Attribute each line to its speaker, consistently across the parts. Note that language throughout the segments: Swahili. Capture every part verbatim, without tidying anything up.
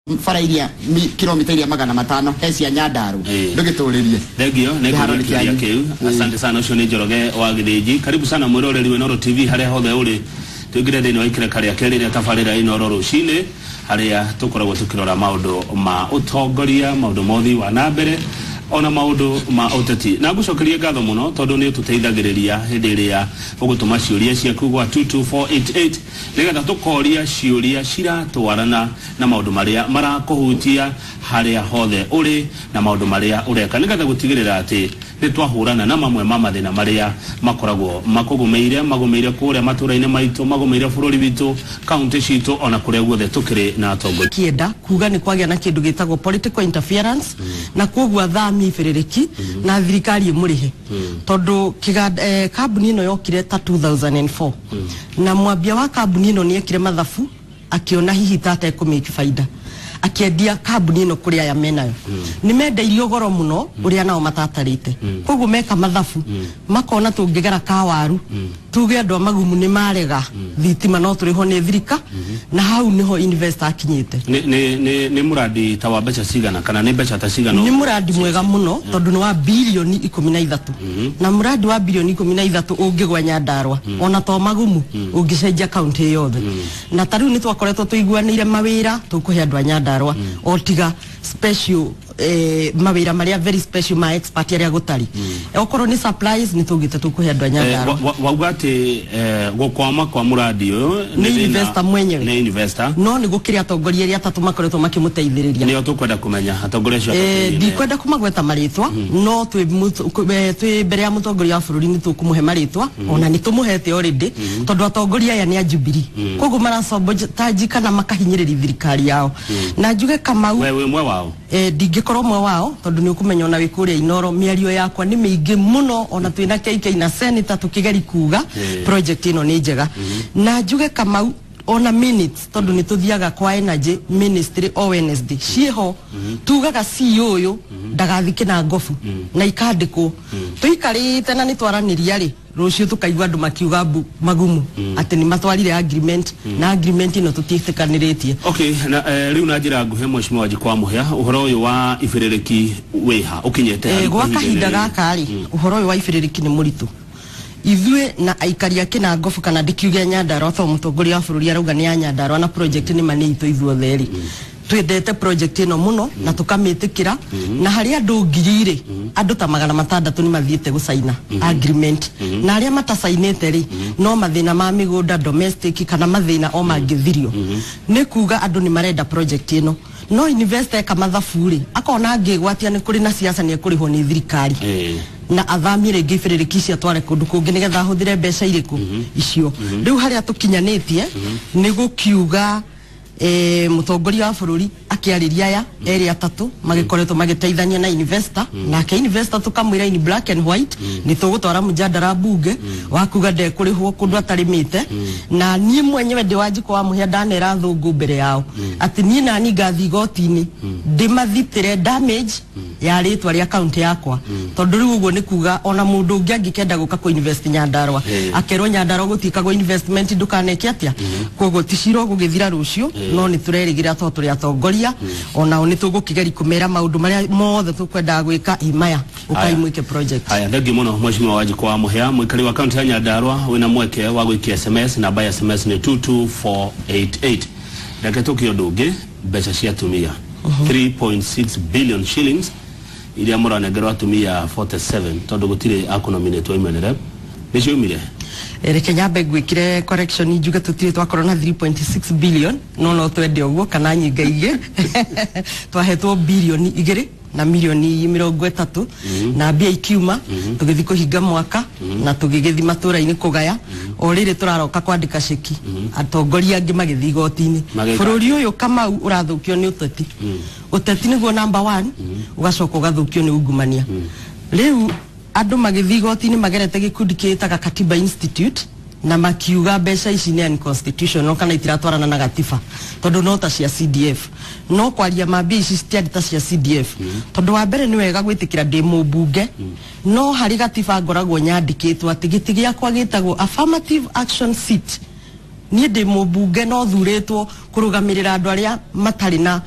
Speaker 1: farairia kilomita iria magana matano hecia Nyandaru ndugituririe
Speaker 2: thegio nekuria kiu asante sana ucio ni Njoroge wa Githiji. Karibu sana mwiroreri wa Inooro T V haria hothe uri tugire thini wa ikireka ria keri ria tafarira Inooro rucini haria tukoragwo tukirora maundu ma utongoria maundu mothi wa nambere ona maundu ma uteti na gucokeria ngatho muno tondu ni tuteithagiriria hindi iria ugutuma ciuria ciaku gwa two two four eight eight nigetha tukoria ciuria ciratwarana na maundu maria marakuhutia haria hothe uri na maundu maria ureka nigetha gutigirira ati ni twahurana na mamwe ma mathina maria makoragwo makugumeire magumeire kuria maturaine maitu magumeire bururi witu county citu ona kuria guothe tukiri na atongoria
Speaker 3: kienda kuga ni kwagia na kindu gitagwo political interference mm. na kugwa thami ifirereki mm. na thirikari imurihe mm. tondu kiganda eh, kambuni ino yokire ta two thousand four mm. na mwambia wa kambuni ino ni ekire mathafu akiona hihi tata ekumiki faida akiendia kambuni ino kuria ya menayo mm. ni mendeirio goro muno mm. uria nao matatarite mm. koguo meka mathafu mm. makona tungigera kawaru mm. tuge ndo magumu ni marega mm. thitima no turiho ni thirika mm -hmm. na hau niho investor akinyite
Speaker 2: ni ni ni, ni muradi tawa becha cigana kana ni becha ta cigana
Speaker 3: ni muradi mwega muno yeah. tondu ni wa bilioni ikumi na ithatu mm -hmm. na muradi wa bilioni ikumi na ithatu ungigwa Nyandarua mm. ona to magumu mm. ungicenjia county yothe mm. na tariu ni twakoretwo tuiguanire mawira tukuhe andu a Nyandarua mm. otiga special eh mawira maria very special ma expert aria gutari mm. okorwo ni supplies ni tugite tukuhe andu a Nyandarua
Speaker 2: eh, waugate eh, gukwama kwa muradi uyu
Speaker 3: ni investor mwenyewe
Speaker 2: ni investor
Speaker 3: no ni gukiria atongoria aria atatu makoretwo makimuteithiriria
Speaker 2: ni tukwenda kumenya atongoria cio
Speaker 3: eh di kwenda kumagweta maritwa mm. no twi twi mbere ya mutongoria wa bururi ni tukumuhe maritwa mm. ona ni tumuhete already mm. tondu atongoria aya ni a Jubilee mm. koguo maracombo tajika na makahinyiriri thirikari yao mm. na njuge Kamau
Speaker 2: wewe mwe wao
Speaker 3: eh dingikorwo mwe wao tondu ni ukumenya ona wikuria Inooro miario yakwa ni miingi muno ona twina K K na senator tukigeri kuga yeah. project ino ni njega mm -hmm. na njuge Kamau ona minutes tondu ni tuthiaga kwa energy ministry o Wednesday cieho mm -hmm. tugaga C E O uyu mm -hmm. ndagathike na ngofu mm -hmm. na ikandikwo mm -hmm. tuikarite na ni twaraniria ri rucio tukaigwa andu makiuga magumu mm. ati ni matwarire agreement mm. na agreement ino tutiitikaniretie
Speaker 2: okay na uh, riu na njira nguhe mweshimwa Wajikwa Muhia uhoro uyu wa ifirereki wiha ukinyete
Speaker 3: eh gwa kahinda gaka ri mm. uhoro uyu wa ifirereki ni muritu ithue na aikari ake na ngofu kana ndikiuge Nyandarua tho mutongoria wa bururi arauga ni ya Nyandarua na project ni mani ito ithuo theri mm. twendete project ino muno mm. na tukamitikira mm -hmm. na haria andu ngirire mm -hmm. andu ta magana matandatu ni mathiete gusaina mm -hmm. agreement mm -hmm. na haria matasainete ri mm -hmm. no mathina ma migunda domestic kana mathina o mangithirio mm -hmm. ni kuga andu ni marenda project ino no investor kama thafuri akona ngigwatia ni kuri na siasa ni kuriho ni thirikari eh na athamire ngifiririki cia tware kundu kungi nigetha huthire mbeca iriku mm -hmm. icio mm -hmm. riu haria tukinyanitie mm -hmm. ni gukiuga eh mutongoria wa bururi akiariria ya mm. eri atatu magikoretwo magiteithania na investor mm. na ke investor tukamwira in black and white mm. ni tugutwara mujadara bunge mm. wakuga de kurihwo kundu atarimite mm. na nie mwenyewe ndi Wajikwa Muhia ndanera thungu mbere yao mm. ati nie nani ngathi gotini mm. ndimathitire damage mm. ya ritwa ria account yakwa mm. tondu riu uguo ni kuga ona mundu ungi angikenda guka ku invest Nyandarua hey. akerwo Nyandarua gutika go investment ndukaneke atia mm. koguo tishiro gugithira rucio hey. no ni turerigira to turi atongoria mm. ona oni tugukigeri kumera maundu maria mothe tukwenda gwika imaya ukaimwike project
Speaker 2: haya ndagi muno mweshimwa Wajikwa Muhia mwikari wa county ya Nyandarua wina mweke wa gwikia S M S na by S M S ni two two four eight eight ndake tukio ndungi mbeca cia tumia uh -huh. three point six billion shillings iria muranegera atumia forty-seven tondu gutire akunominate imenere nicio umire
Speaker 3: ere Kenya begwikire correction njuga tutire twakora na three point six billion no no twende uguo kana nyinga ige twahetwo billion igiri na milioni mirongo itatu mm -hmm. na mbia ikiuma mm -hmm. tugithi kuhinga mwaka mm -hmm. na tugigithi matura-ini kugaya mm -hmm. orire turaroka kwandika ceki mm -hmm. atongoria angi magithi gotini bururi uyu Kamau urathukio ni uteti mm -hmm. uteti niguo number one mm -hmm. ugacoka ugathukio ni ungumania mm -hmm. riu andu magithi gotini magerete gikundi kiitaga Katiba Institute na makiuga mbeca ici ni unconstitutional kana itiratwarana na gatiba tondu no ta cia C D F no kwaria mambia ici citiari ta cia C D F mm -hmm. tondu wa mbere ni wega gwitikira ndi mubunge mm -hmm. no hari gatiba ngoragwo nyandikitwo ati giti giakwa gitagwo affirmative action seat ni ndi mubunge no thuritwo kurugamirira andu aria matari na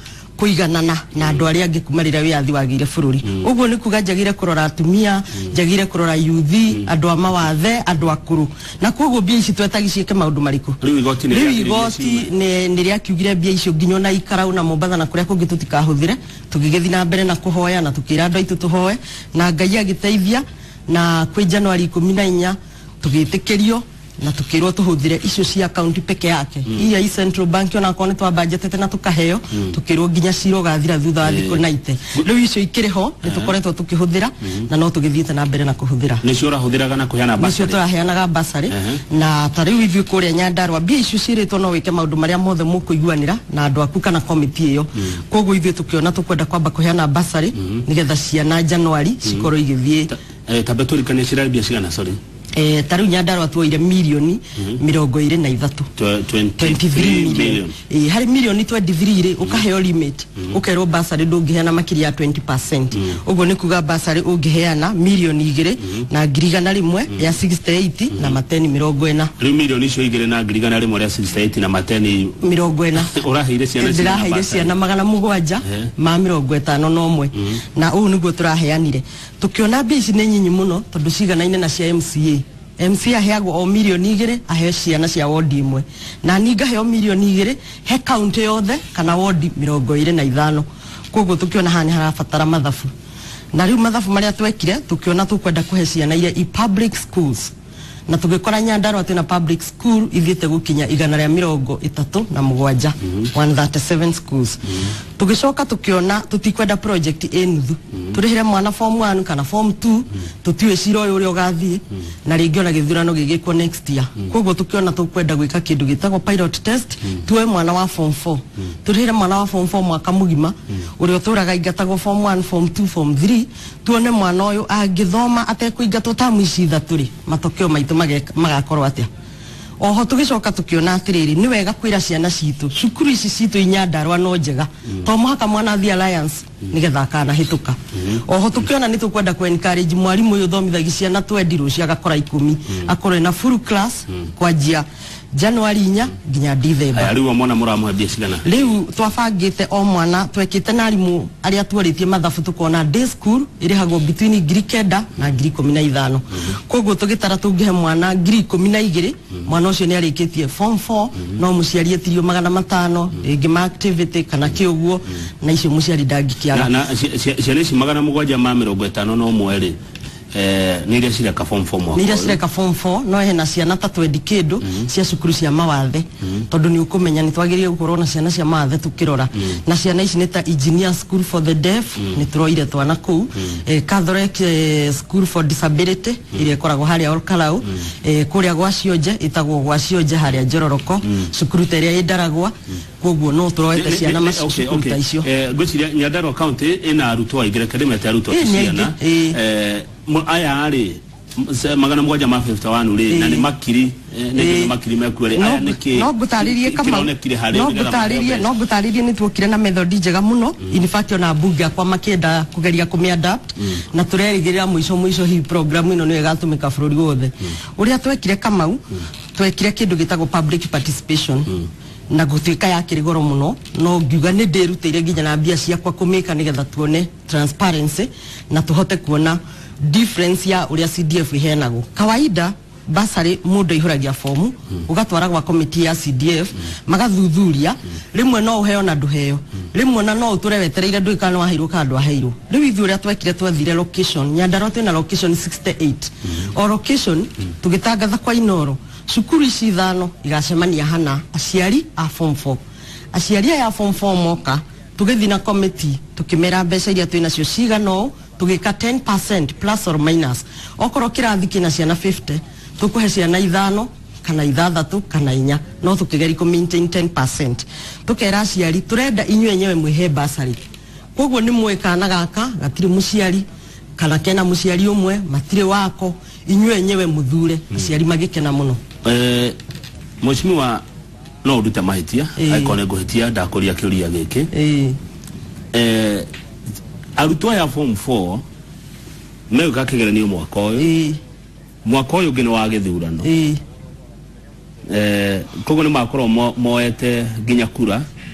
Speaker 3: kuiganana na andu aria angi kumarira wiathi wagire bururi uguo ni kuga njagire kurora atumia njagire kurora yuthi andu a mawathe andu akuru na koguo mbia ici twetagicieke maundu mariku
Speaker 2: riu igoti ni
Speaker 3: riu igoti ni ni riakiugire mbia icio nginya na ikarau na Mombatha na kuria kungi tutikahuthire tugigethi na mbere na kuhoya na tukira andu aitu tuhoe na Ngai agiteithia na kwi Januari ikumi na inya tugitikirio na tukirwo tuhuthire icio cia account peke yake mm. iya i Central Bank ona kone twa budget na tukaheo mm. tukirwo nginya ciro gathira thutha wa thiku naite riu icio ikiriho ni tukoretwo tukihuthira mm. na no tugithiite na mbere na kuhuthira
Speaker 2: ni cio rahuthiraga na kuheana basari
Speaker 3: ni cio turaheanaga basari uh -huh. na tariu ithu kuria Nyandarua mbia icio ciritwo no wike maundu maria mothe mukuiguanira na andu aku kana committee iyo mm. koguo ithu tukiona tukwenda kwamba kuheana basari mm. nigetha ciana Januari cikorwo mm. igithie
Speaker 2: eh tabeturi kana cirari mbia cigana sorry
Speaker 3: eh tariu Nyandarua tuoire milioni mirongo ire na ithatu twenty-three million eh hari milioni twenty-three ire ukaheo limit ukerwo basari ndungiheana makiria ya twenty percent uguo ni kuga basari ungiheana milioni igire na ngirigana rimwe ya sixty-eight na mateni mirongo ina
Speaker 2: riu milioni icio igire na ngirigana rimwe ya sixty-eight na mateni
Speaker 3: mirongo ina
Speaker 2: uraheire ciana
Speaker 3: ciana uraheire ciana magana mugwanja ma mirongo itano na umwe na uu niguo turaheanire tukiona mbia ici ni nyinyi muno tondu cigana ine na cia M C A M C A heagwo o milioni igire aheo ciana cia wodi imwe na ninga heo milioni igire he county yothe kana wodi mirongo ire na ithano koguo tukiona hani harabatara mathafu na riu mathafu maria twekire tukiona tukwenda kuhe ciana iria i public schools na tugikora Nyandarua tena public school ithiite gukinya igana ria mirongo itatu na mugwanja one hundred thirty-seven schools tugicoka tukiona tutikwenda project enuthu turihire mwana form one kana form two tutiwe ciro uyu uri ugathie na ringi ona githurano gigikwo next year koguo tukiona tukwenda gwika kindu gitagwo pilot test tuwe mwana wa form four turihire mwana wa form four mwaka mugima uri uturaga ingatagwo form one form two form three tuone mwana uyu angithoma atekuingatwo tamu ici ithatu ri matokeo maitu magakorwo atia oho tugicoka tukiona atiriri ni wega kwira ciana citu cukuru ici citu Nyandarua no njega to muhaka mwana thi alliance nigetha kana hituka oho tukiona ni tukwenda ku encourage mwarimu uyu thomithagi ciana twendi ruci agakora ikumi akorwe na full class kwanjia Januari inya nginya December
Speaker 2: aya riu mwana muramuhe mbia cigana
Speaker 3: riu twabangite o mwana twekite na arimu aria tworitie mathabu tukona day school irihagwo between ngiri kenda na ngiri ikumi na ithano koguo tugitara tungihe mwana ngiri ikumi na igiri mwana ucio ni arikitie form four no muciari etirio magana matano ringi ma activity kana kiuguo na icio muciari ndangikiaga
Speaker 2: na ciana ici magana mugwanja ma mirongo itano no mweri eh niria cireka form four mwako
Speaker 3: niria cireka form four no hena ciana ta twendi kindu cia cukuru cia mawathe tondu ni ukumenya ni twagirie gukorwo na ciana cia mawathe tukirora na ciana ici ni ta engineer school for the deaf ni turoire twana kuu Catholic school for disability iria koragwo haria Olkalau kuria gwa cionje itagwo gwa cionje haria Njororoko cukuru ta iria indaragwa koguo no turoete ciana macukuru ta icio
Speaker 2: eh gwiciria Nyandarua county ina arutwo aigire kademe ta arutwo ciana eh aya ari magana mugwanja ma fifty-one ri na ni makiri ni makiri mekwere aya niki
Speaker 3: no gutaririe kama no gutaririe no gutaririe ni twokire na method njega muno in fact ona bunge kwa makenda kugeria kumiadapt na turerigirira mwisho mwisho hii program ino ni igatumika bururi wothe uria twekire Kamau twekire kindu gitagwo public participation na gutuika ya kirigoro muno no ngiuga ni ndirutire nginya na mbia ciakwa kumika nigetha tuone transparency na tuhote kuona difference ya uria C D F ihenago kawaida basari mundu ihuragia fomu ugatwara gwa committee ya C D F magathuthuria rimwe no uheo na nduheo rimwe na no uturewetereire nduikana waheirwo kandu aheirwo riu ithu uria twekire twathire location Nyandarua twina location sixty-eight o location tugitangatha kwa Inoro cukuru ici ithano igacemania hana aciari a form four aciari ya form four moka tugithi na committee tukimera mbeca iria twina cio cigano tugika ten percent plus or minus okoro kirathi kina ciana fifty tukuhe ciana ithano kana ithathatu kana inya no tukigeri ku maintain ten percent tukera aciari turenda inywe nyewe mwihe basari koguo ni mwekana gaka gatiri muciari kana kena muciari umwe matire wako inywe nyewe muthure aciari magikena muno
Speaker 2: eh mheshimiwa no udute mahitia aikone guhitia ndakuria kiuria giki eh eh arutwa ya form four meu kakigeranio mwaka uyu eh mwaka uyu ngine wa githurano eh eh kogo ni makoro moete ginya kura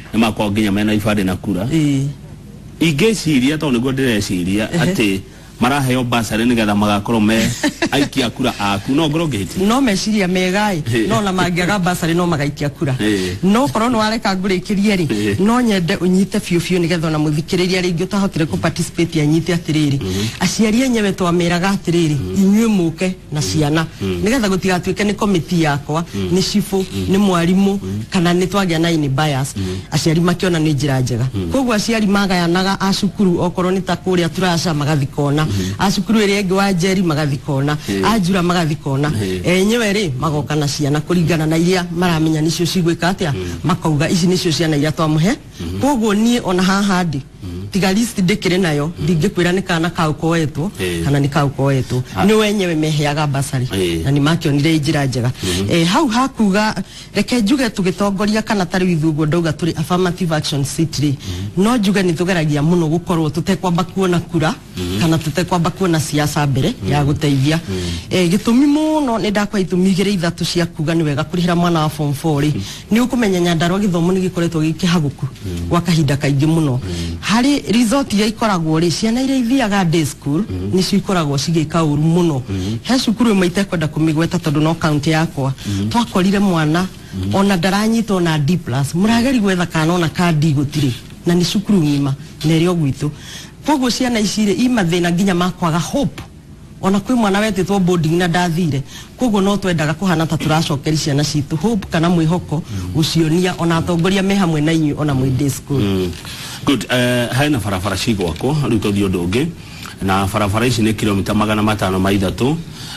Speaker 2: ni makwa nginya mena ibade na kura
Speaker 3: eh
Speaker 2: ingeciria to niguo ndireciria ati maraheo basari nigetha magakorwo me aikia kura aku no ngoro ngiti
Speaker 3: no meciria megai no na mangiaga basari no magaikia kura no korwo no areka ngurikirie ri no nyende unyite fiu fiu nigetha na muthikiriria ringi utahotire ku participate anyite atiriri aciari enyewe twameraga atiriri inyue muke na ciana nigetha gutigatuike ni committee yakwa ni cifu ni mwarimu kana ni twagia na ini bias aciari makiona ni njira njega koguo aciari magayanaga acukuru okorwo ni ta kuria turaca magathikona acukuru iri engi wa Njeri magathikona ajura magathikona enyewe ri magoka na ciana kuringana na iria maramenya nicio cigwika atia makauga ici nicio ciana iria twamuhe koguo ni ona haha ndi tiga list ndikire nayo ndingikwira ni kana kau koetwo kana ni kau koetwo ni wenyewe meheaga basari na ni makionire njira njega eh hau hakuga reke njuge tugitongoria kana tari ithuguo ndauga turi affirmative action city no njuge ni tugeragia muno gukorwo tutekwamba kuona kura kana tutekwamba kuona siasa mbere ya guteithia eh gitumi muno ni ndakwa itumi igire ithatu cia kuga ni wega kurihira mwana wa form four ri ni ukumenya Nyandarua githomo ni gikoretwo gikihaguku gwa kahinda kaingi muno hari result ya ikoragwo ri ciana iria ithiaga day school ni cikoragwo cigika uru muno he cukuru maite kwenda kumigweta tondu no county yakwa twakorire mwana ona daranyito na D plus murageri gwetha kana ona kandi gutire na ni cukuru ngima nerio gwitu koguo ciana icire imathina nginya makwaga hope ona kwi mwana wetitwo boarding na ndathire koguo no twendaga kuhana ta turacokeri ciana citu hope kana mwihoko ucionia ona atongoria me hamwe na inyu ona mwi day school
Speaker 2: good eh haina farafara cigwako riu tuthio ndungi na farafara ici ni kilomita magana matano ma ithatu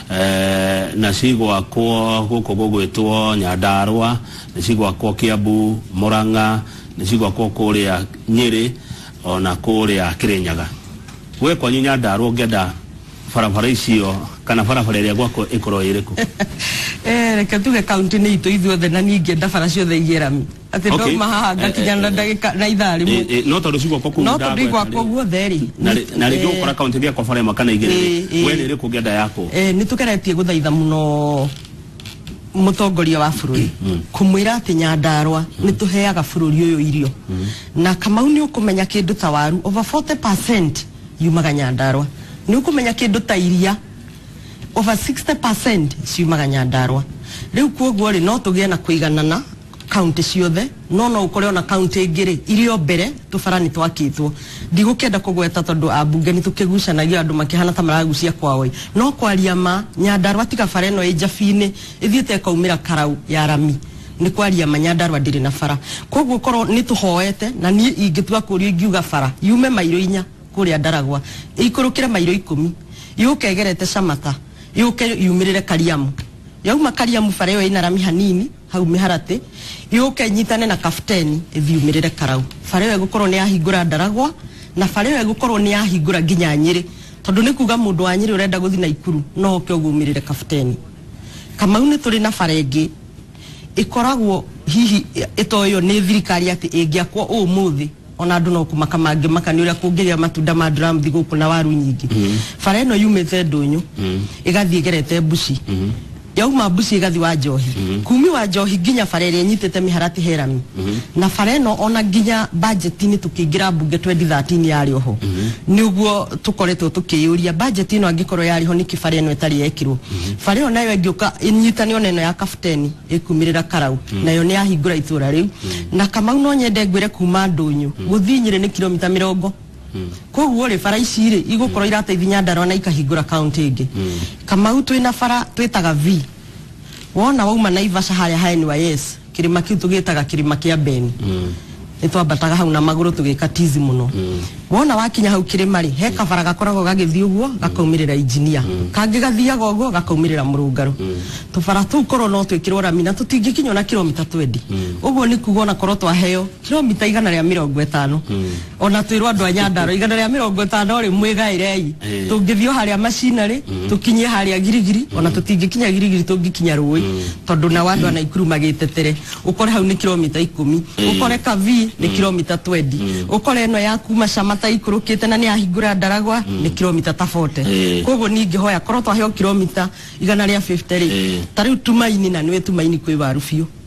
Speaker 2: eh na cigwako guko gugwitwo Nyandarua ni cigwako Kiambu Murang'a ni cigwako kuria Nyeri ona kuria Kirinyaga we kwa Nyandarua ngenda farafara icio kana farafara iria gwako ikoro iriku
Speaker 3: eh reke tuge county ni itu ithuothe na ninge ndabara ciothe igerami ati ndo mahaha ngakinyana ndagika na ithari mu
Speaker 2: no tondu cigwa ko
Speaker 3: no tondu igwa ko guothe ri
Speaker 2: na ri gukora county ya kwa fara makana igere we ni riku ngenda yako
Speaker 3: eh ni tukeretie guthaitha muno mutongoria wa bururi kumwira ati Nyandarua ni tuheaga bururi uyu irio na kama uni ukumenya kindu ta waru over forty percent yumaga Nyandarua ni ukumenya kindu ta iria over sixty percent ciumaga Nyandarua riu koguo ri no tugie na kuiganana county ciothe no no ukore ona county ingire irio mbere tufarani twakitwo ndigukenda kugweta tondu abunge ni tukigucanagia andu makihana ta maragucia kwao no kwaria ma Nyandarua tiga fareno ejafine ithiete kaumira karau ya rami ni kwaria ma Nyandarua ndiri na fara koguo koro ni tuhoete na ni ingitua kurio ingiuga fara yume mairo inya kuria Ndaragwa ikurukira mairo ikumi yukegerete Camata yuke yumirire Kariamu yauma Kariamu fara yo ina rami hanini hau miharate yuke nyitane na kafteni ithiumirire Karau fara yo gukorwo ni ahingura Ndaragwa na fara yo gukorwo ni ahingura nginya Nyeri tondu ni kuga mundu wa Nyeri urenda guthi na Ikuru no ke ugumirire kafteni kama une turi na fara ingi ikoragwo hihi itoyo ni thirikari ati ingiakwo umuthi ona andu no kumaka mangi makani uria kungiria matunda ma drum thiguku na waru nyingi fara ino yumite ndunyu igathie gerete Bushi yauma Bushi igathi wa Njohi kumi wa Njohi nginya fara ire nyitete miharati herami na fara ino ona nginya budget ni tukingira bunge twenty thirteen yari oho niguo tukoretwo tukiyuria budget ino angikorwo yari ho ni kifara ino etari yekirwo fara ino nayo ngioka inyitani ona ino ya kafteni ikumirira Karau nayo ni ahingura itura riu na kama no nyende ngwire kuma ndunyu guthinyire ni kilomita mirongo koguo ri fara ici ri igukorwo irateithia Nyandarua na ikahingura county ingi kama utu ina fara twitaga V wona wauma Naivasha haria haeni wa yes kirima kiu tugitaga kirima kia Beni nitwambataga hau na maguru tugika tizi muno wona wakinya hau kirima ri he kabara gakoragwo gagithii uguo gakaumirira engineer kangi gathiaga uguo gakaumirira Murungaru tubara tu korwo no twikirwo rami na tutingikinya na kilomita twenty uguo ni kugo na korwo twaheo kilomita igana ria mirongo itano ona twirwo andu a Nyandarua igana ria mirongo itano ri mwigairei tungithio haria machinery tukinyie haria girigiri ona tutingikinya girigiri tungikinya Rui tondu na wandu ana Ikuru magitetere ukore hau ni kilomita ikumi ukore Kavi ni kilomita twenty ukore no ya kuma Camata ikurukite na ni ahingura Ndaragwa ni kilomita ta forty koguo ningi hoya korwo twaheo kilomita igana ria fifty ri tariu tumaini na niwe tumaini kwi waru biu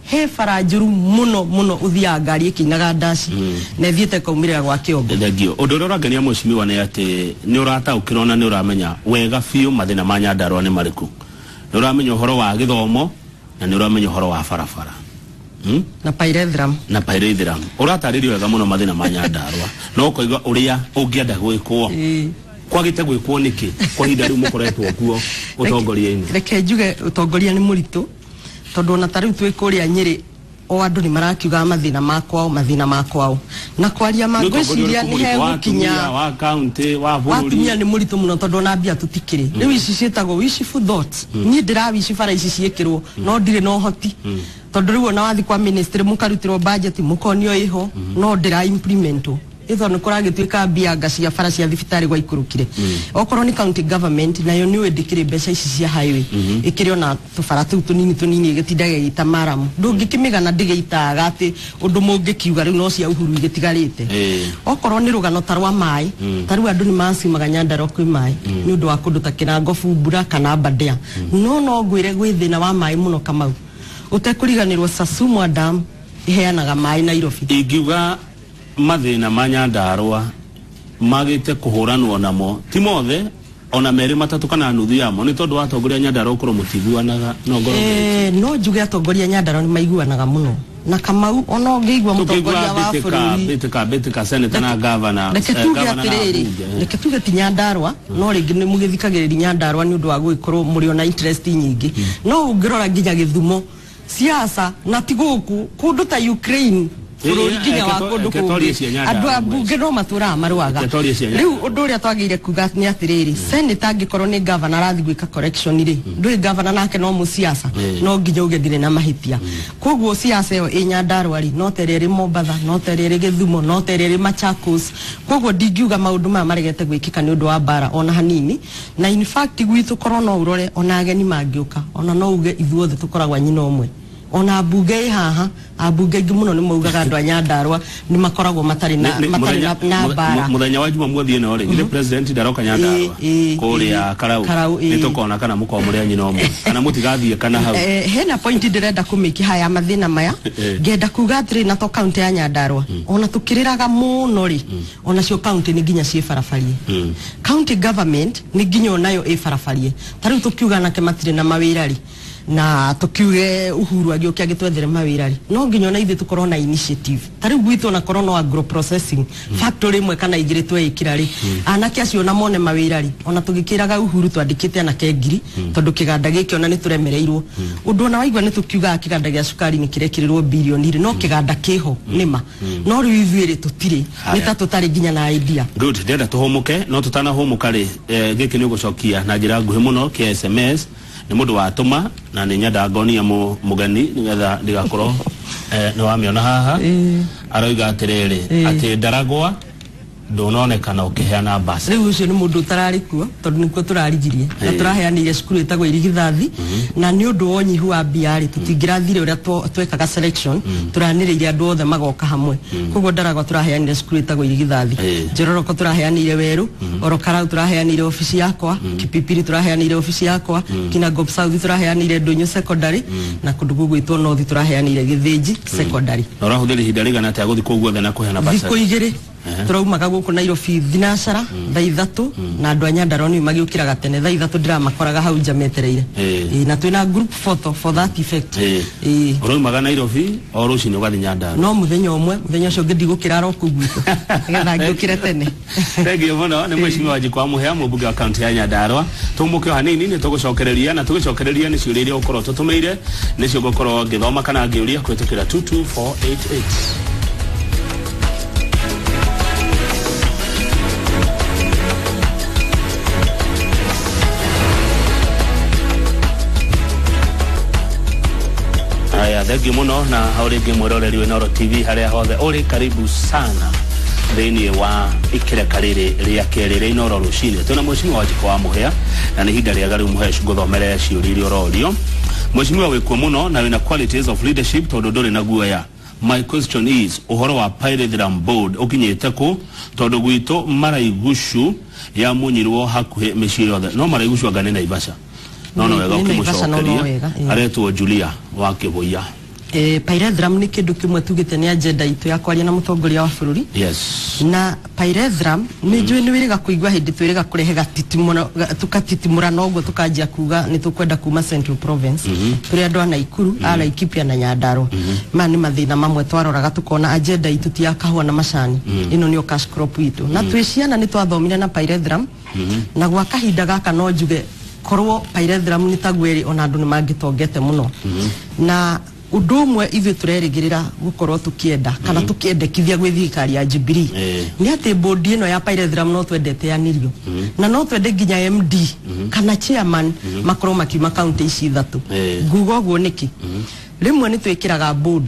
Speaker 3: he farajuru muno muno uthia ngari ikinaga ndaci na thiete kaumirira gwa kiongo
Speaker 2: thegio undu ura ngania mucimiwa ni ati ni urata ukirona ni uramenya wega fiu mathina ma Nyandarua ni mariku ni uramenya uhoro wa githomo na ni uramenya uhoro wa farafara hmm?
Speaker 3: na pyrethrum
Speaker 2: na pyrethrum urataririo wega muno mathina ma Nyandarua no koiga uria ungienda gwikwo kwagite gwikwo niki kwa hinda riu mukoretwo kuo utongoria-ini
Speaker 3: reke njuge utongoria ni muritu tondu na tariu twi kuria Nyeri o andu ni marakiuga mathina makwao mathina makwao na kwaria magwiciria ni he gukinya
Speaker 2: wa county wa bururi
Speaker 3: watumia ni muritu muno tondu na mbia tutikiri riu ici cietagwo wishful thoughts ni ndira wishi bara ici ciekirwo no ndire no hoti tondu riu na wathi kwa ministry mukarutirwo budget mukonio iho no ndira implement itho ni kuragituika mbia ngacia bara cia thibitari gwa ikurukire okorwo ni county government nayo ni wendikire mbeca ici cia highway ikirio na tubara tu tunini tunini igitindage ita maramu ndungikimigana ndigeitaga ati undu mungikiuga riu no cia uhuru igitigarite okorwo ni rugano tarwa mai taru andu ni masimaga Nyandarua kwi mai ni undu wa kundu ta Kinangofu Mbura kana Badea no no ngwire gwi thina wa mai muno Kamau utekuriganirwo Sasumwa Dam iheanaga mai Nairobi
Speaker 2: ingiuga mathina ma Nyandarua magite kuhuranwo namo ti mothe ona meri matatu kana nuthu yamo ni tondu atongoria Nyandarua ukoro mutiguanaga no ngoro
Speaker 3: eh no njuge atongoria Nyandarua ni maiguanaga muno na Kamau ona ngeigwa mutongoria wa bururi
Speaker 2: bitika bitika senator na governor
Speaker 3: governor reke tuge ti Nyandarua no ringi ni mugithikagiriri Nyandarua ni undu wa guikorwo muri ona interest nyingi no ungirora nginya Githumo siasa na tiguku kundu ta Ukraine bururi kinya wa kundu kungi andu abunge no matura maruaga riu undu uria twagire kuga ni atiriri senator angikorwo ni governor arathi gwika correction ri ndui governor nake no mu siasa no nginya uge ndire na mahitia koguo siasa yo e Nyandarua ri no terere Mombatha no terere Githumo no terere Machakos koguo ndingiuga maundu ma maregete gwikika ni undu wa bara ona hanini na in fact gwitu korona urore ona ageni mangiuka ona no uge ithuothe tukoragwa nyina omwe ona bunge haha abunge muno ni maugaga andu a Nyandarua ni makoragwo matari na matari na bara
Speaker 2: muthenya wa juma mwathie no ri ile president ndaroka Nyandarua kuria Karau ni tukona kana muko muri nyina omwe kana mutigathie kana hau
Speaker 3: eh hena point ndirenda kumiki haya mathina maya ngenda kuga atiri na to county ya Nyandarua ona tukiriraga muno ri ona cio county ni nginya cie barabarie county government ni nginya onayo e barabarie tariu tukiuga nake matire na mawira ri na tukiuge Uhuru agiokia agitwethere mawira ri no nginya na ithe tukorwo na initiative tari gwitu na corona agro processing factory imwe kana igire twe ikira ri anake acio na mone mawira ri ona tugikiraga Uhuru twandikite anake ngiri tondu kiganda giki ona ni turemereirwo undu na waigwa ni tukiuga kiganda gia sukari ni kirekirirwo bilioni ri no kiganda kiho nima no ri ithuire tutire ni ta tutari nginya na idea
Speaker 2: good ndenda tuhomuke no tutana homuka ri giki ni gucokia na njira nguhi muno ki S M S ni mundu wa tuma na ni nyada ngonia mu mugani nigetha ndigakorwo eh no wamiona haha aroiga atiriri ati Ndaragwa ndononekana ukiheana basi
Speaker 3: riu ucio ni mundu tarari kuo tondu nikuo turarigirie na turaheanire cukuru itagwo Irigithathi na ni undu wonyihu wa biari tutingirathire uria twekaga selection turaniriire andu othe magoka hamwe koguo Ndaragwa turaheanire cukuru itagwo Irigithathi Njororoko turaheanire Weru Orokarau turaheanire ofisi yakwa Kipipiri turaheanire ofisi yakwa Kinangop South turaheanire Ndunyu secondary na kundu gugwitwo North turaheanire Githinji secondary
Speaker 2: urahuthire hinda rigana ati aguthi kuguo thana kuheana basi
Speaker 3: thiko igiri turaumaga guku Nairobi thinacara thaa ithatu na andu a Nyandarua ni magiukiraga tene thaa ithatu ndiramakoraga hau njametereire eh na twina group photo for that effect
Speaker 2: eh uraumaga Nairobi o rucini ugathi Nyandarua
Speaker 3: no muthenya umwe muthenya ucio ndigukira roku gwitu ngetha ngukire tene
Speaker 2: thengio muno ni mweshimiwa wa Jikwa Muhea mbunge wa county ya Nyandarua tumuke hanini ni tugucokereria na tugucokereria ni ciuria iria ukorwo tutumeire ni cio gukorwo ngithoma kana ngiuria kwitukira two two four eight eight. Thengio muno na haurigi mwiroreri wa Inooro T V haria hothe uri karibu sana thini wa ikireka riri ria keri ria Inooro rucini tuna mweshimiwa wa Jikwa Muhea na ni hinda ria gari muhe guthomere ciuria iria urorio mweshimiwa wikuo muno na wina qualities of leadership tondu nduri na guoya. My question is uhoro wa Pyrethrum Board ukinyete ku tondu gwitu maraigushu ya munyirwo hakuhe miciri yothe no maraigushu agane na Naivasha no no wega ukimucokeria aretwo Julia wa Kibuya
Speaker 3: eh pyrethrum ni kindu kimwe tugite ni agenda itu ya kwaria na mutongoria wa bururi.
Speaker 2: Yes.
Speaker 3: Na pyrethrum ni njui ni wiriga kuigwa hindi twiriga kurehe gatitimura tukatitimura nogo tukanjia kuga ni tukwenda kuma Central Province turi andu ana Ikuru ala Ikipia na Nyandarua ma ni mathina mamwe twaroraga tukona agenda itu ti ya kahua na macani ino ni cash crop itu na twiciana ni twathomire na pyrethrum na gwa kahinda gaka no njuge korwo pyrethrum ni tagweri ona andu ni mangitongete muno na undu umwe ithu turerigirira gukorwo tukienda kana tukiendekithia gwi thirikari ya Jubilee ni ati board ino ya pyrethrum no twendete yanirio na no twende nginya M D kana chairman makorwo makiuma county ici ithatu ngugo guo niki rimwe ni twikiraga board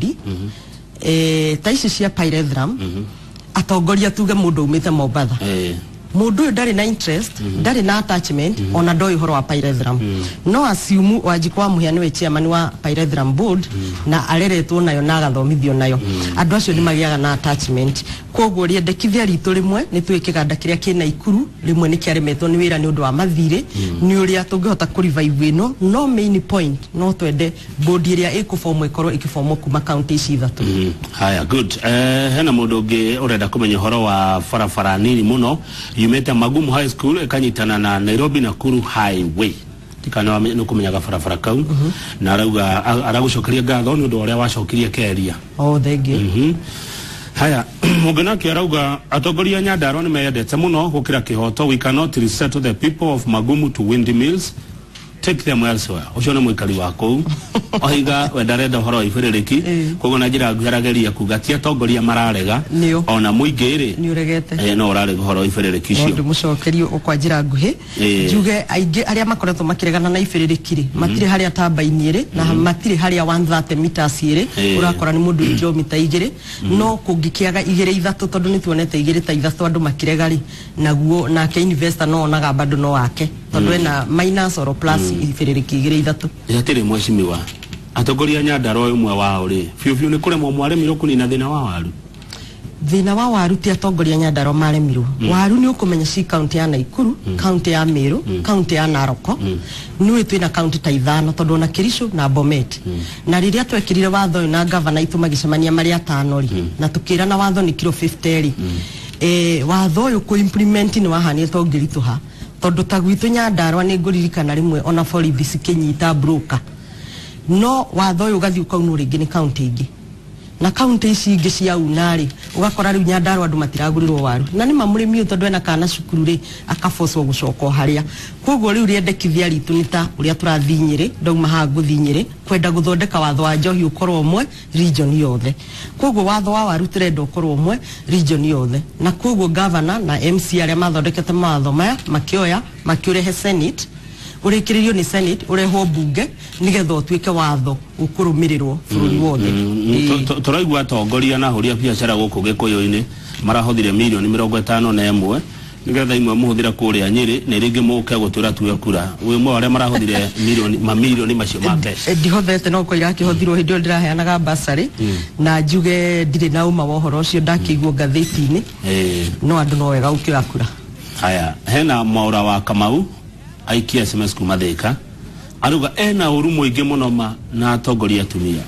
Speaker 3: eh ta ici cia pyrethrum atongoria tuge mundu umite Mombatha mundu ndari na interest ndari na attachment ona ndoi horo wa pyrethrum no assume wajikwa muhiani we chairman wa pyrethrum board na areretwo nayo na gathomithio nayo andu acio ni magiaga na attachment koguo riendekithia ritu rimwe ni twikiganda kiria kina Ikuru rimwe ni kiaremetwo ni wira ni undu wa mathire ni uria tungihota ku revive ino no main point no twende board iria ikuform ikorwo ikiform kuma county ici ithatu.
Speaker 2: Haya, good. Eh hena mundu ungi urenda kumenya horo wa farafara nini muno yumeta Magumu High School ekanyitana na Nairobi Nakuru Highway tikana no kumenyaga farafara kau na arauga aragucokeria ngatho ni undu uria wacokirie keria.
Speaker 3: Oh, thank you.
Speaker 2: Mhm. Haya, mugena ki arauga atongoria Nyandarua ni meyendete muno gukira kihoto. We cannot resettle the people of Magumu to windmills. Take them elsewhere. Ucio ni muikari wako ohiga wendarenda horo ifirereki kogo na njira ngarageria kugatia atongoria mararega ona muingiri
Speaker 3: ni uregete
Speaker 2: eh no urarega horo ifirereki cio
Speaker 3: ndu mucokerio ukwa njira nguhi njuge aingi aria makoretwo makiregana na ifirereki matire haria tambainire na matire haria one hundred thirty meters ire urakora ni mundu kilomita igiri no kungikiaga igiri ithatu tondu ni tuonete igiri ta ithatu andu makiregari naguo nake investor no onaga bado no wake tondu ena minus or plus ifirereki igiri ithatu
Speaker 2: yatire mweshimiwa atongoria Nyandarua umwe wao ri fiu fiu ni kuremwo mwaremirwo kunina thina wa waru
Speaker 3: thina wa waru ti atongoria Nyandarua maremirwo waru ni ukumenya si county ya Naikuru county ya Meru county ya Naroko ni twina county ta ithano tondu na Kirisho na Bomet na riria twekirire watho na governor itu magicemania mari atano ri na tukira na watho ni kilo fifty ri eh watho uyu ku implement ni wahani tongirituha tondu tagwitu Nyandarua ni nguririkana rimwe ona borithi cikinyita broker no watho uyu gathi ukaunu ringi ni county ingi na county ici ingi cia unari ugakora riu Nyandarua andu matiragurirwo waru na ni mamurimi tondu ena kana cukuru ri akaforcwo gucoka haria koguo riu riendekithia ritu ni ta uria turathinyire ndauma ha guthinyire kwenda guthondeka watho wa njohi ukorwo umwe region yothe koguo watho wa waru turenda ukorwo umwe region yothe na koguo governor na M C aria mathondekete mawatho maya makioya makiurehe senate urikiririo ni senate ureho bunge nigetha utwike watho ukurumirirwo bururi wothe
Speaker 2: turaigwa atongoria na huria biacara guku gikuyu-ini marahothire milioni mirongo itano na imwe nigetha imwe muhuthira kuria Nyeri na ringi muke gutura tuya kura wimwe wale marahothire milioni ma milioni macio make
Speaker 3: ndihothete no koira kihothirwo hindio ndiraheanaga basari na njuge ndire na uma wohoro ucio ndakigwo ngatheti-ini no andu no wega ukira kura.
Speaker 2: Haya, hena Mwaura wa Kamau aikia S M S kuma Thika aruga ena uru muingi muno ma na atongoria atumia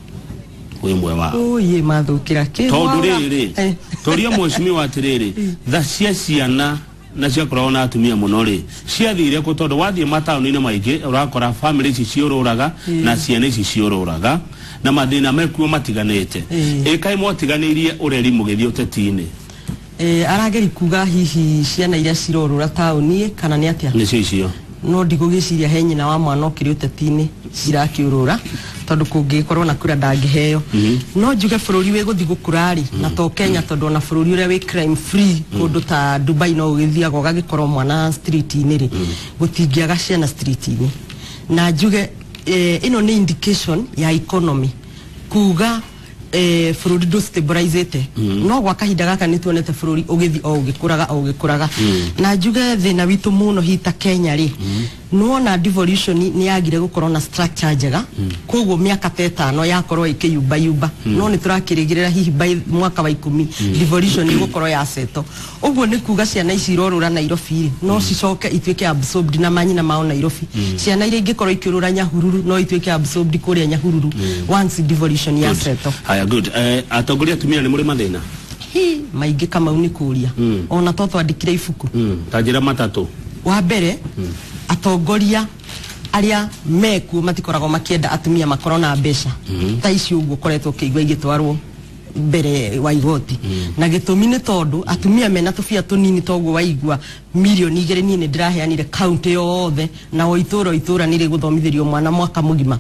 Speaker 2: wimwe wa
Speaker 3: oye mathukira ki
Speaker 2: tondu riri toria mweshimiwa atiriri tha cia ciana na cia korona atumia muno ri ciathire ku tondu wathie matauni-ini maingi urakora family ici ciururaga na ciana ici ciururaga na mathina mekuo matiganite ikai motiganirie ureri mugithio tetini
Speaker 3: eh arageri kuga hihi ciana iria cirorura tauni kana ni atia
Speaker 2: ni cicio
Speaker 3: no ndigugiciria he nyina wa mwana okiri utetini cirakiurura tondu kungikorwo na kura ndangiheo no njuge bururi wi guthi gukurari na to Kenya tondu na bururi uria wi crime free kundu ta Dubai no ugithiaga ugagikorwo mwana street-ini ri gutingiaga ciana street-ini na njuge ino ni indication ya economy kuga eh bururi do stabilizate no gwa kahinda gaka ni tuonete bururi ugithi o ugikuraga o ugikuraga na njuge thina witu muno hita Kenya ri nuona devolution ni yagire gukorwo na structure njega koguo miaka tetano yakorwo ikiyumba yumba no ni turakirigirira hihi by mwaka wa ikumi devolution ni gukorwo ya seto uguo ni kuga ciana ici irorura Nairobi no cicoke itwike absorbed na manyina mao Nairobi ciana iria ingikorwo ikiurura Nyahururu no itwike absorbed kuria Nyahururu once devolution ya seto.
Speaker 2: Haya, good. Eh, atongoria atumia ni muri mathina
Speaker 3: hi maingi kama uni kuria ona toto andikire ifuku
Speaker 2: tajira matatu
Speaker 3: wa mbere atongoria aria meku matikorago makienda atumia makoro na mbeca ta ici uguo koretwo kigwa igitwarwo mbere wa igoti na gitumi ni tondu atumia mena tufia tunini toguo waigua milioni igere nini ndiraheanire county yothe na o ituro itura nire guthomithirio mwana mwaka mugima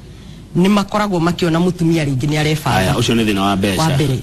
Speaker 3: ni makoragwo makiona mutumia ringi ni arefanga.
Speaker 2: Aya, ucio ni thina wa mbeca
Speaker 3: wa mbere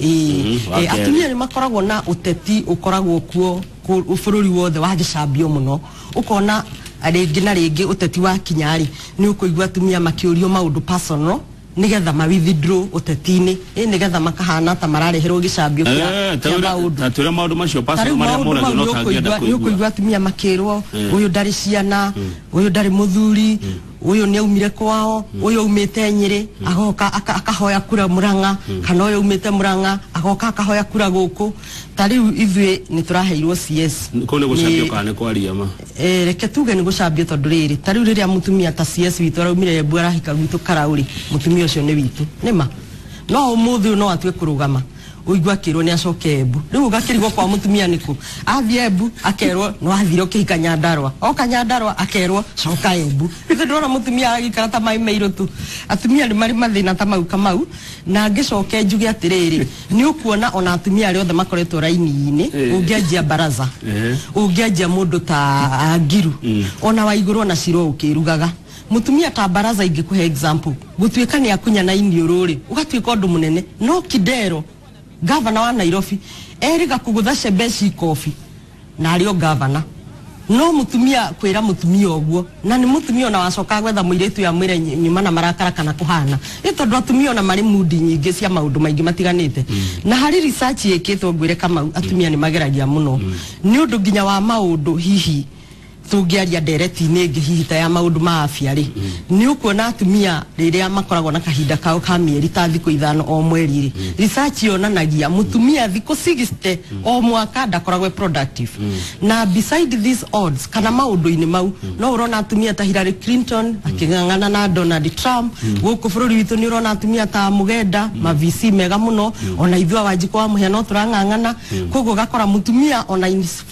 Speaker 3: eh atumia ni makoragwo na uteti ukoragwo kuo bururi wothe wa gicambio muno ukona ringi na ringi uteti wa kinyari ni ukuigwa atumia makiurio maundu personal nigetha ma withdraw utetini eh nigetha makahana ta marareherwo gicambio kia kia maundu
Speaker 2: tatira maundu macio personal maria mona no tangienda
Speaker 3: kuigwa ni ukuigwa atumia makirwo uyu ndari ciana uyu ndari muthuri uyu ni aumire kwao uyu umite Nyeri agoka akahoya kura Muranga kana uyu umite Muranga agoka akahoya kura guku tari ithwe ni turaheirwo C S
Speaker 2: kone gucambio kana kwaria ma
Speaker 3: eh reke tuge ni gucambio tondu riri tari riria mutumia ta C S witu araumire bwara hika gwitu Karauri mutumia ucio ni witu nima no umuthu no atwe kurugama uigwa kirwo ni acoke Embu riu gakirigwo kwa mutumia niku athie Embu akerwo no athire ukihika Nyandarua oka Nyandarua akerwo coka Embu ithe ndona mutumia agikara ta mai meiro tu atumia ni mari mathina ta mau kamau na ngicoke njuge atiriri ni ukuona ona atumia ari othe makoretwo raini-ini ungianjia baraza ungianjia mundu ta Ngiru ona wa iguru na Ciro ukirugaga mutumia ta baraza ingikuhe example gutwika ni akunya na iniururi ugatwika undu munene no Kidero Governor wa Nairobi eriga kugutha cebeci kofi na ario governor no mutumia kwira mutumia oguo na ni mutumia na wacoka gwetha muiretu ya mwire nyuma na marakara kana kuhana itondu atumia na mari mudi nyingi cia maundu maingi matiganite na hari research yeketwo ngwire kama atumia ni mageragia muno ni undu nginya wa maundu hihi tungiaria dereti ningi hihi ta ya maundu ma afya ri ni ukuona atumia riria makoragwo na kahinda kao ka mieri ta thiku ithano o mweri ri research yonanagia mutumia thiku sixty o mwaka ndakoragwo productive na beside these odds kana maundu-ini mau no urona atumia ta Hillary Clinton akingangana na Donald Trump guku bururi witu ni urona atumia ta Mugenda ma V C mega muno ona ithwa Wanjiku wa muhia no turangangana koguo gakora mutumia ona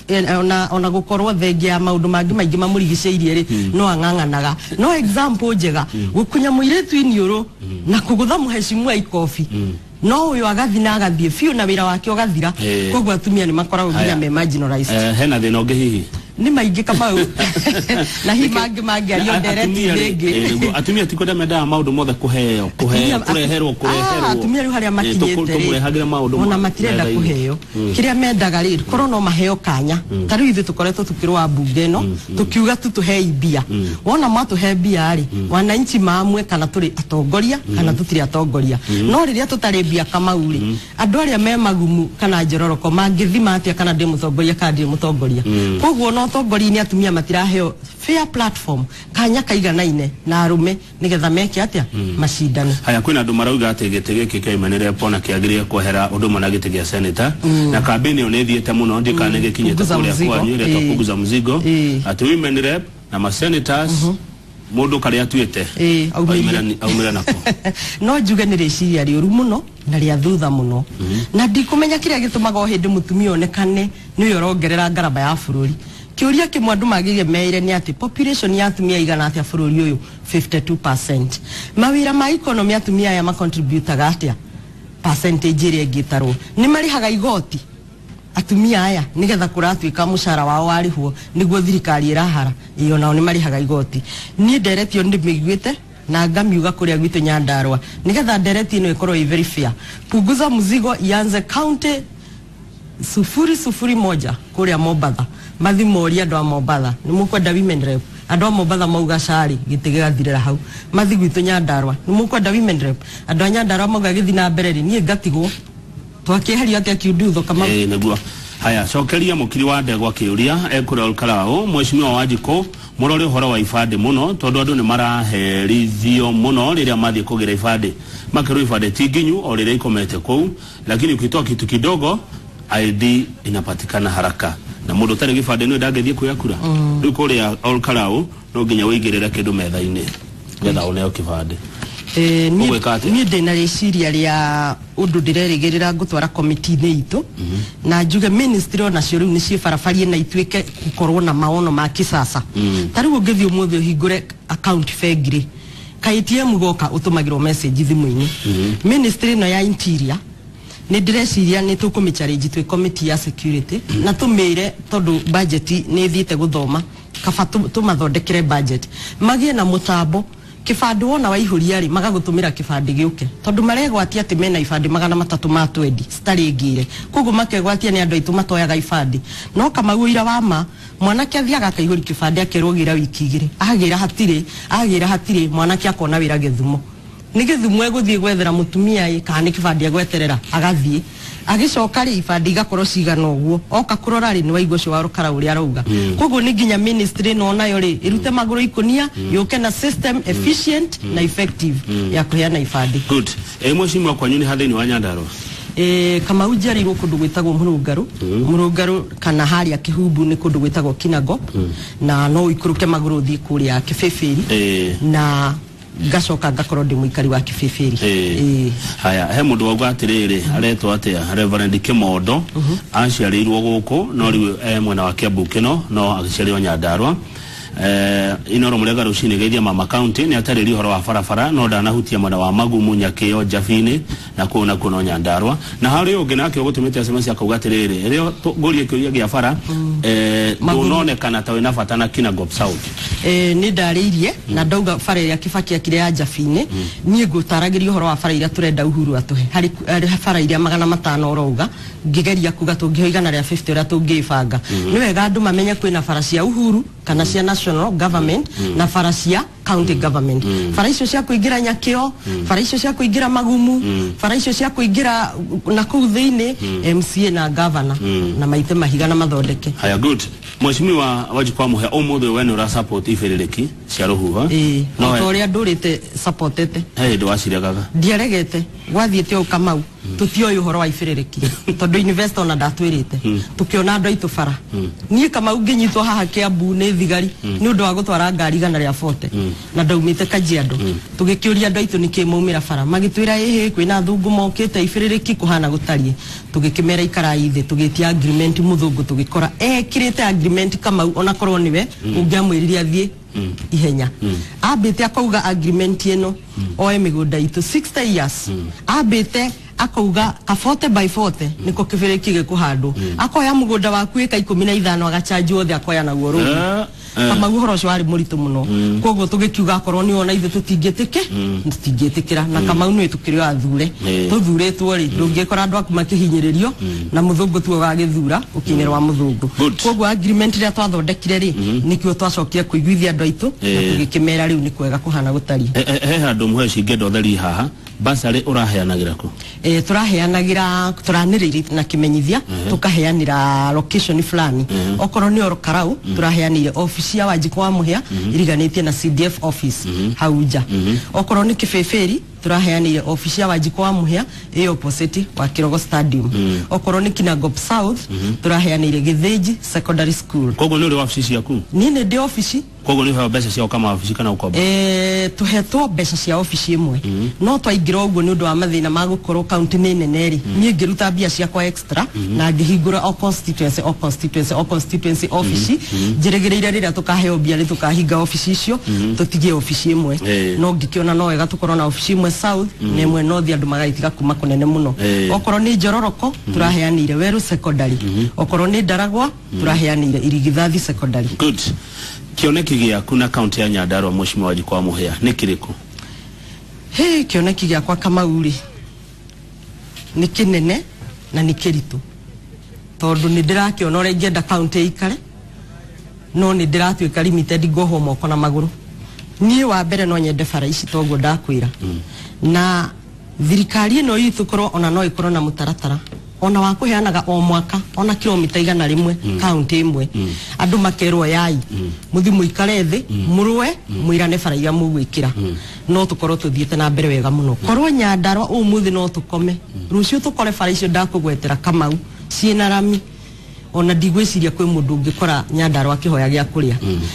Speaker 3: ona ona gukorwo thengia ya maundu ma maingi mamurigiceirie ri no anganganaga no example njega gukunya muiretu iniuru na kugutha muheshimwa ikofi no uyu agathina agathie fiu na wira wake ugathira koguo atumia ni makoragwo nginya me marginalized
Speaker 2: eh hena thina ungi hihi
Speaker 3: ni maingi kama na hi mangi mangi ario dereti ringi
Speaker 2: atumia tikwenda menda maundu mothe kuheo kuheo kureherwo kureherwo
Speaker 3: atumia ri haria makinyete ona matirenda kuheo kiria mendaga ri korwo no maheo kanya tari ithu tukoretwo tukirwa bunge no tukiuga tu tuhe ibia wona matuhe bia ri wananchi maamwe kana turi atongoria kana tutiri atongoria no riria tutari bia kama uri andu aria me magumu kana njororoko mangithima atia kana ndi mutongoria kana ndi mutongoria koguo no atongoria ni atumia matiraheo fair platform kanya kaiganaine na arume nigetha meke atia macindano.
Speaker 2: Haya, kwina andu marauga ati gite giki kaimanire pona kiagiria kwehera undu mona gite gia senator na kampeni onethiete muno ndikane gikinyete kuria kwanyu ile tukuguza mzigo ati women rep na ma senators mundu kari atuite
Speaker 3: eh
Speaker 2: aumira nako
Speaker 3: no njuge ni riciria riuru muno na ria thutha muno na ndikumenya kiria gitumaga hindi mutumia onekane ni yorongerera ngarama ya bururi kiuria kimwe andu magire meire ni ati population ya atumia igana atia bururi uyu fifty-two percent mawira ma economy atumia ya ma contribute atia percentage iri gitarwo ni marihaga igoti atumia aya nigetha kuratwika mushara wao warihwo niguo thirikari irahara iyo nao ni marihaga igoti ni dereti ndi migwite na ngamiuga kuria gwitu Nyandarua nigetha dereti ino ikorwo i very fair kuguza muzigo ianze county sufuri sufuri moja kuria Mombasa mathimoria ndo Mombasa ni mukwenda women rep andu Mombasa mauga cari gitige gathirira hau mathi gwitu Nyandarua ni mukwenda women rep andu Nyandarua mauga githi na mbere ri nie ngatigwo twakiheria atia kiundutho kama
Speaker 2: eh niguo. Haya, cokeria mukiri wa ndegwa kiuria ekura Olkarao mheshimiwa Wanjiku murore horo wa ifade muno tondu andu ni maraherithio muno riria mathie kugira ifade makero ifade tiginyu o riria ikomete kou, lakini ukitoa kitu kidogo I D inapatikana haraka na mundu tari gifade no ndangethie kuyakura mm. riu kuria all karau no nginya wigirira kindu metha-ini getha oneo kifade.
Speaker 3: Eh, ni ndina riciria ria undu ndirerigirira ngutwara committee-ini itu mm -hmm. na njuge ministry ona cio riu ni ciibarabarie na itwike gukorwo na maono ma kisasa mm. tari ungithie umuthi uhingure account fegri ka A T M goka utumagirwo message thimu-ini mm -hmm. ministry no ya interior ni ndireciria ni tukumichallenge twi committee ya security mm -hmm. na tumire tondu budget ni thiite guthoma kaba tumathondekere budget magie na mutambo kifande wona waihuria ri magagutumira kifande giuke tondu maregwatia ati mena ifande magana matatu ma twendi stari ngire kugu makegwatia ni andu aitu matoyaga ifande no kama guira wama mwanake athiaga kaihuri kifande akerogira wiki igire agira hatire agira hatire mwanake akona wira Githumo ni Githumo eguthie gwethera mutumia i kana kifande agweterera agathie agicoka ri ifande igakorwo cigana uguo oka kurora ri ni waigua cio warukara uria arauga mm. koguo ni nginya ministry no nayo ri irute maguru ikunia mm. yuke na system mm. efficient mm. na effective mm. ya kuheana ifande.
Speaker 2: Good. E mweshimwa kwa nyuni hathini wa Nyandarua
Speaker 3: eh kama ujari ro kundu gwitagwo Murungaru mm. Murungaru kana haria Kihumbu ni kundu gwitagwo Kinago mm. na no ikuruke maguru thi kuria Kibibiri eh. na gacoka ngakorwo ndi muikari wa Kibibiri
Speaker 2: eh e. Haya he mundu wauga atiriri aretwo atia Reverend Kimondo uh -huh. aciarirwo guku no riu e mwena wa Kiambu kino no agiciarirwo Nyandarua eh inoro mulega rucini geithia Mama County ni atariri horo wa farafara no ndanahutia mwena wa Magumu Nyakio Jafini na kuona kuno Nyandarua na hari ungi nake ugutumite S M S akauga atiriri rio ngurie kiuria gia fara mm. eh ndononekana ta wina bata na Kinangop South
Speaker 3: eh ni ndariirie mm. na ndauga fara ya Kibaki akire ya Jafini mm. ni ngutaragiria horo wa fara ira turenda Uhuru atuhe hari fara ira magana matano urauga ngigeria kuga tungihoigana ria fifty ria tungifanga mm. ni wega andu mamenye kwina fara cia Uhuru kana cia national government mm. na fara cia county mm. government mm. fara icio cia kuingira Nyakio mm. fara icio cia kuingira Magumu mm. fara icio cia kuingira na kuu thiini mm. M C A na governor mm. na maite mahiga na mathondeke.
Speaker 2: Haya good. Mweshimiwa Wajikwa Muhia umuthe wenu ra support iferereki cia ruhuha
Speaker 3: eh no toria ndurite supportete
Speaker 2: hey ndo aciragaga
Speaker 3: ndiaregete gwathiete o Kamau tutioyo horo wa iferereki tondu investor na ndatwirite tukiona andu aitu fara nie Kamau nginyitwo haha Kiambu ni thigari ni undu wa gutwara ngari gana ria forty na ndaumite Kajiado tugikiuria andu aitu nikimaumira fara magitwira ehe kwina thungu mokite iferereki kuhana gutarie tugikimera ikara ithe tugitia agreement muthungu tugikora eh kirite agreement Kamau ona korwo niwe ungiamwiriria thie Mm. ihenya mm. abete akauga agreement eno mm. oe migunda itu sixty years mm. abete akauga ka forty by forty mm. niko Kibireki gikuhandwo mm. akoya mugunda waku ika ikumi na ithano agachaji othe akoya na guo rugi uh, uh. kama guhoro cio ari muritu muno mm. koguo tugikiuga akorwo ni ona ithe tutingitike mm. tutingitikira na kama unu tukiri athure yeah. tuthuretwo ri ndungikora andu aku makihinyiririo mm. na muthungu tu wa githura ukinyirwa muthungu koguo agreement ria twathondekire ri mm. nikio twacokire kuiguithia andu aitu yeah. na tugikimera riu ni kwega kuhana gutari
Speaker 2: he andu muheci ngendo theri haha basari uraheanagira ku
Speaker 3: eh turaheanagira turaniriri na kimenyithia uh -huh. tukaheanira location fulani uh -huh. okorwo ni Orokarau uh -huh. turaheanire office ya Wajikwa Muhia uh -huh. iriganitie na C D F office uh -huh. hauja uh -huh. okorwo ni Kibibiri turaheanire office ya Wajikwa Muhia e opposite wa Kirogo Stadium uh -huh. okorwo ni Kinangop South uh -huh. turaheanire Githiji Secondary School
Speaker 2: kogo ni uri office yaku
Speaker 3: ni ne de office
Speaker 2: kogo ni fa besa cia kama office kana ukoba
Speaker 3: eh tuhetwo besa cia office imwe mm -hmm. no twaingira uguo ni undu wa mathina ma gukorwo county ni neneri mm -hmm. nie ngiruta bia cia kwa extra mm -hmm. na ngihingura o constituency o constituency o constituency office mm -hmm. njiregereire rira tukaheo bia ri tukahinga office icio mm -hmm. tutigie office imwe hey. no ngikiona no wega tukorwo na office imwe south mm -hmm. na imwe north andu magaitiga kuma kunene muno hey. okorwo ni Njororoko mm -hmm. turaheanire Weru Secondary mm -hmm. okorwo ni Ndaragwa mm -hmm. turaheanire Irigithathi Secondary.
Speaker 2: Good. Kioneki gia kuna county ya Nyandarua Mheshimiwa Wajikwa Muhia ni kiriku
Speaker 3: he kioneki gia kwa Kamau ri ni kinene na ni kiritu tondu ni ndirakiona ore ngenda county ikare no ni ndiratuika limited go home okona maguru nie wa mbere no nyende fara ici toguo ndakwira mm. na thirikari no itu korwo ona no ikorwo na mutaratara ona wa kuheanaga o mwaka ona kilomita igana rimwe county imwe andu makerwo yai muthi muikare thi murwe muirane baraiga mugwikira no tukorwo tuthiete na mbere wega muno korwo Nyandarua umuthi no tukome rucio tukore bara icio ndakugwetera Kamau ciina rami ona ndigwiciria kwi mundu ungikora Nyandarua akihoya gia kuria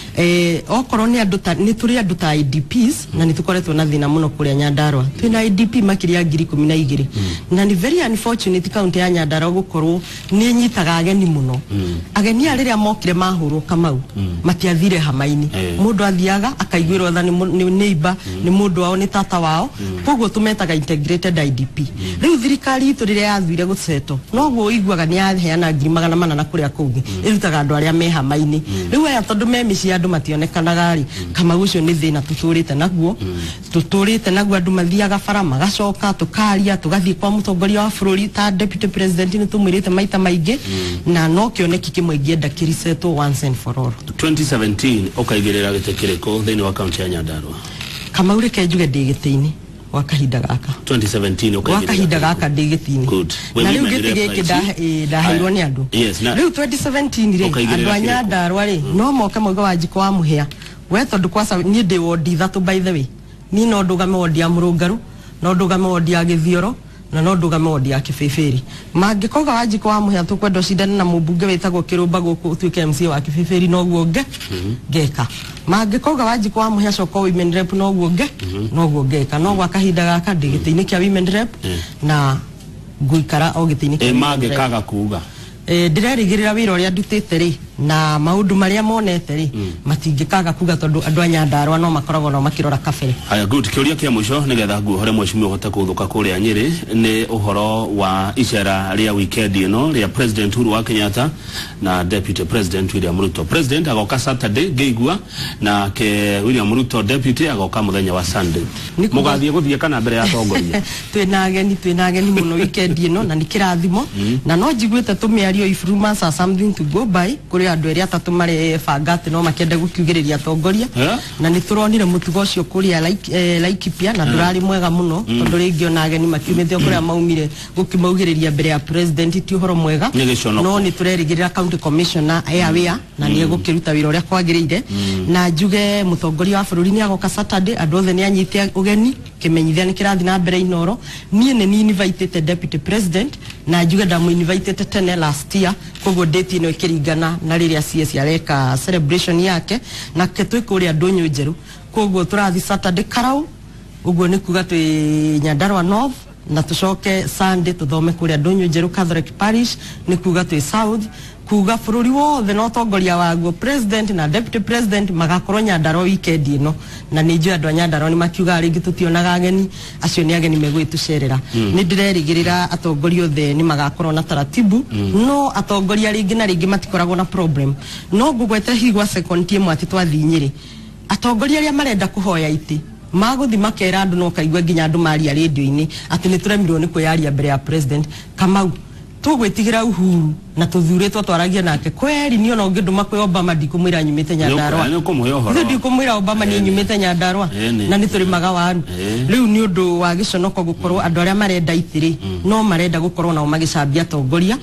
Speaker 3: eh okorwo ni andu ta ni turi andu ta I D Ps na ni tukoretwo na thina muno kuria Nyandarua twina I D P makiria ngiri kumi na igiri na ni very unfortunate county ya Nyandarua gukorwo ni nyitaga ageni muno ageni ariria mokire mahurwo Kamau matiathire hamaini mundu athiaga akaiguirwo tha ni neighbor ni mundu wao ni tata wao koguo tumetaga integrated I D P riu thirikari itu riria yathire guceto no guo iguaga ni yaheana ngiri magana mana kuria kungi irutaga andu aria me hamaini riu aya tondu me mici andu mationekanaga ri Kamau ucio ni thina tuturite naguo tuturite naguo andu mathiaga bara magacoka tukaria tugathie kwa mutongoria wa bururi ta deputy president ni tumwirite maita maingi na no kioneki kimwe ngienda kiriseto once and for all.
Speaker 2: twenty seventeen ukaigirira gitekiriko thini wa county ya Nyandarua
Speaker 3: Kamau reke njuge ndi gitini wa kahinda gaka
Speaker 2: twenty seventeen
Speaker 3: ukaigirira wa kahinda gaka ndi gitini na riu gitigiki ndaheirwo ni andu riu twenty seventeen ri andu a Nyandarua ri no moke moigo wa njiko wa muhia we tondu kwasa ni ndi wodi ithatu by the way ni no ndugame wodi ya Murungaru no ndugame wodi ya Githioro na no ndugame wodi ya Kibibiri mangikoga wa njiko wa muhia tukwenda cindana na mubunge wetagwo Kirumba guku tuike M C wa Kibibiri no guo nge ngeka mangikoga wa njiko wa muhia coko women rep no guo nge no guo ngeka no gwa kahinda gaka ndigitiini kia women rep na nguikara o gitiini kia
Speaker 2: e mangikaga kuga
Speaker 3: eh ndirerigirira wira uria ndutite ri na maundu maria monete ri matingikaga kuga tondu andu a Nyandarua no makoragwo no makirora kabere.
Speaker 2: Haya good kiuria kia mwisho nigetha nguhore mweshimio hote kuthuka kuria Nyeri ni uhoro wa icera ria weekend ino ria President Uhuru wa Kenyatta na Deputy President William Ruto. President agoka Saturday geigua na ke William Ruto deputy agoka muthenya wa Sunday mugathie guthie kana mbere ya tongoria
Speaker 3: twina ageni twina ageni muno weekend ino na nikirathimo na no njiguite tumiario if rumors are something to go by kuri andu eri atatu mari fangate no makende gukiugiriria tongoria na ni turonire mutugo ucio kuria like Laikipia na durari mwega muno tondu ringi ona ageni makiumithio kuria maumire gukimaugiriria mbere ya president ti uhoro mwega no ni turerigirira county commissioner aware na ni egukiruta wira uria kwagirire na njuge mutongoria wa bururi ni agoka Saturday andu othe ni anyite ugeni kimenyithia ni kirathi na mbere inoro nie ni invited deputy president na njuge ndamu invited tene last year kogo date ino ikiringana na riria C S areka celebration yake na ketwikuria ndunyu njeru kogo turathi Saturday karau uguo ni kuga twi Nyandarua North na tucoke Sunday tuthome kuria ndunyu njeru Catholic Parish ni kuga twi South kuga bururi wothe no tongoria waguo president na deputy president magakorwo Nyandarua weekend ino na ni njui andu a Nyandarua ni makiuga ringi tutionaga ageni acio ni ageni megwitucerera ni ndirerigirira atongoria othe ni magakorwo na taratibu no atongoria ringi na ringi matikoragwo na problem no ngugwete higwa second team ati twathi Nyeri atongoria aria marenda kuhoya iti maguthi makera andu no kaigwa nginya andu maria radio-ini ati ni turemirwo ni kuyaria mbere ya president Kamau tugwitigira Uhuru na tuthuritwo twaragia nake kweri ni ona nginduma kwi Obama ndikumwira nyumite Nyandarua ndi kumwira Obama ni nyumite Nyandarua na ni turi maga waru riu ni undu wa giconoko gukorwo andu aria marenda itiri no marenda gukorwo nao magicambia tongoria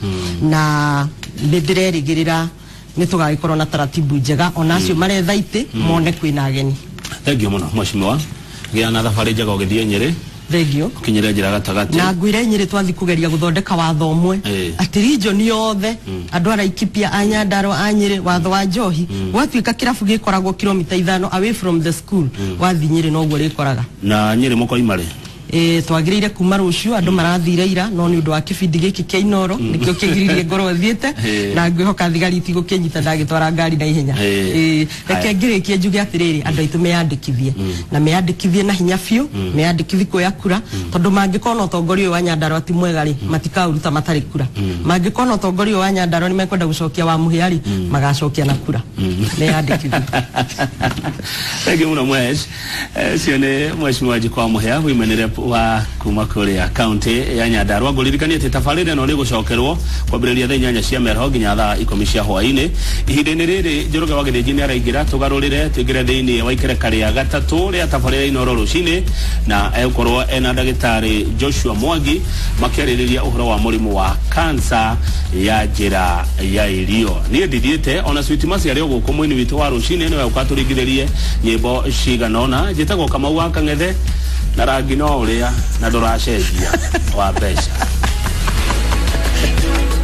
Speaker 3: na ndirerigirira ni tugagikorwo na taratibu njega ona acio maretha iti mone kwina ageni.
Speaker 2: Thank you muno mweshimiwa gia na thabari njega ugithie Nyeri
Speaker 3: regio
Speaker 2: kinyire njira gatagati
Speaker 3: na ngwire Nyeri twathi kugeria guthondeka watho umwe ati region yothe andu a Laikipia a Nyandarua a Nyeri watho wa njohi gwatuika kirabu gikoragwo kilomita ithano away from the school wathi Nyeri no guo rikoraga
Speaker 2: na Nyeri moko imare
Speaker 3: eh twagirire kuma rucio andu marathire ira no ni undu wa kibindi giki kia Inoro nikio kigiririe ngoro thiete na ngwihoka thigari itigo kinyita ndagitwara ngari na ihenya eh reke ngirikie njuge atiriri andu aitu meyandikithie na meyandikithie na hinya fiu meyandikithie kuya kura tondu mangikona utongoria wa Nyandarua ti mwega ri matikauruta matari kura mangikona utongoria wa Nyandarua ni mekwenda gucokia wa muhiari magacokia na kura meyandikithie.
Speaker 2: Thank you muno mwesh sione mweshimiwa jikwa muhia wimenere wa kuma kuria county ya Nyandarua ngulirikania ati tafarire no rigucokerwo kwambiriria thaa inyanya cia mĩaraho nginya thaa ikũmi cia hwaĩ-inĩ. Ihinda-inĩ rĩrĩ Njoroge wa Gĩthĩnji nĩ araingĩra tũgarũrĩre twĩngĩre thĩinĩ wa ikereka rĩa gatatũ rĩa tafarĩra inoro rũcinĩ, na egũkorwo ena ndagĩtarĩ Joshua Mwangi makĩarĩrĩria ũhoro wa mũrimũ wa kansa ya njĩra ya irio. Niĩ ndithiĩte ona Sweet Mercy arĩ gũkũ mũini witũ wa rũcinĩ nĩwe ũkatũringithĩrie nyĩmbo ciganona. Njĩtagwo Kamau wa Kang'ethe na rangi no ũrĩa na ndũracenjia wa mbeca.